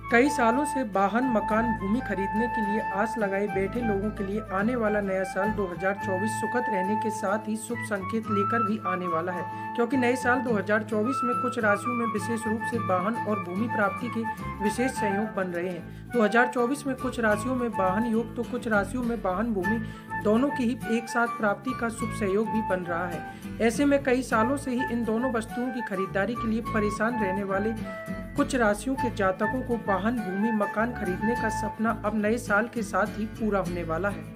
कई सालों से वाहन, मकान, भूमि खरीदने के लिए आस लगाए बैठे लोगों के लिए आने वाला नया साल 2024 सुखद रहने के साथ ही शुभ संकेत लेकर भी आने वाला है, क्योंकि नए साल 2024 में कुछ राशियों में विशेष रूप से वाहन और भूमि प्राप्ति के विशेष संयोग बन रहे हैं। 2024 में कुछ राशियों में वाहन योग तो कुछ राशियों में वाहन, भूमि दोनों की ही एक साथ प्राप्ति का शुभ सहयोग भी बन रहा है। ऐसे में कई सालों से ही इन दोनों वस्तुओं की खरीदारी के लिए परेशान रहने वाले कुछ राशियों के जातकों को वाहन, भूमि, मकान खरीदने का सपना अब नए साल के साथ ही पूरा होने वाला है।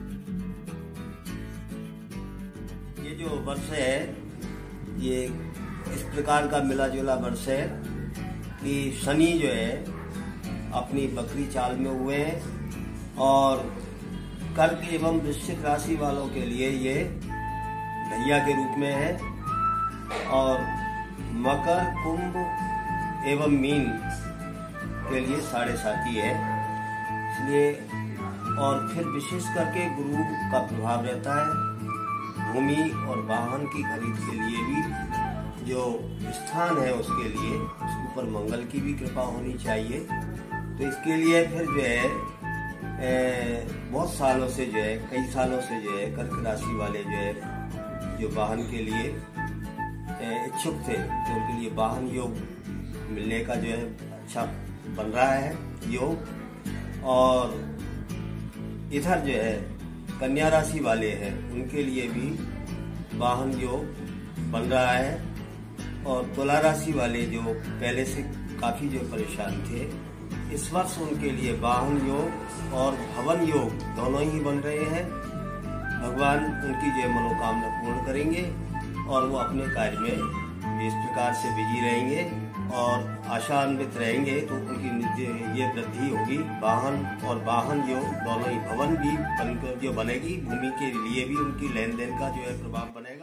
ये जो वर्ष है ये इस प्रकार का मिला जुला वर्ष है कि शनि जो है अपनी बकरी चाल में हुए हैं और कर्क एवं वृश्चिक राशि वालों के लिए ये भैया के रूप में है और मकर, कुंभ एवं मीन के लिए साढ़े साथी है। इसलिए और फिर विशेष करके गुरु का प्रभाव रहता है। भूमि और वाहन की खरीद के लिए भी जो स्थान है उसके लिए उसके ऊपर मंगल की भी कृपा होनी चाहिए। तो इसके लिए फिर जो है बहुत सालों से जो है कई सालों से जो है कर्क राशि वाले जो है जो वाहन के लिए इच्छुक थे तो उनके लिए वाहन योग मिलने का जो है अच्छा बन रहा है योग। और इधर जो है कन्या राशि वाले हैं उनके लिए भी वाहन योग बन रहा है। और तुला राशि वाले जो पहले से काफी जो परेशान थे इस वर्ष उनके लिए वाहन योग और भवन योग दोनों ही बन रहे हैं। भगवान उनकी जो मनोकामना पूर्ण करेंगे और वो अपने कार्य में इस प्रकार से बिजी रहेंगे और आशान्वित रहेंगे तो उनकी ये वृद्धि होगी। वाहन और वाहन योग दोनों ही भवन भी बनकर जो बनेगी, भूमि के लिए भी उनकी लेन देन का जो है प्रभाव बनेगा।